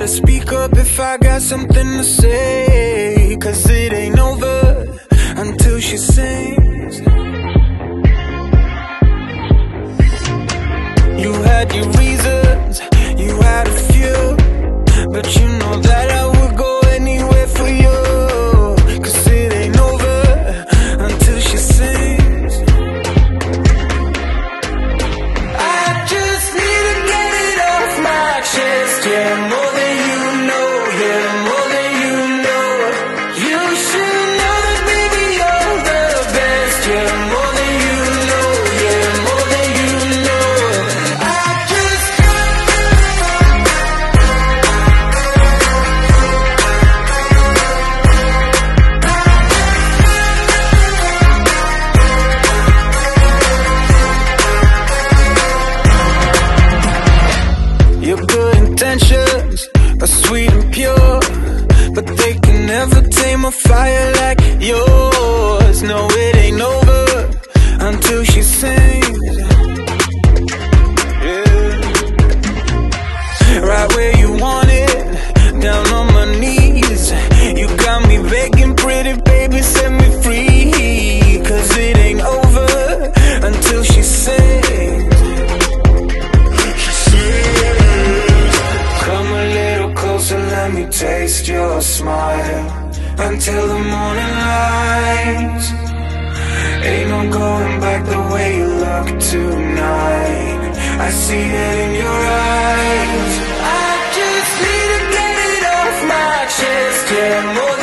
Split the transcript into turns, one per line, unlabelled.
speak up if I got something to say, 'cause it ain't over until she sings. You had your reasons, you had a few, but you know that I would go anywhere for you, 'cause it ain't over until she sings. I just need to get it off my chest, yeah, more than you know, yeah, more than you know. You should know that baby you're the best, yeah, more than you know, yeah, more than you know. Your good intentions are sweet and pure, but they can never tame a fire like yours. No, it ain't over until she sings. Yeah. Right where you want it, down on my knees. You got me begging, pretty baby, set me free, 'cause it ain't over until she sings. Come a little closer, let me taste your smile, until the morning light. Ain't no going back the way you look tonight. I see it in your eyes. I just need to get it off my chest, yeah, more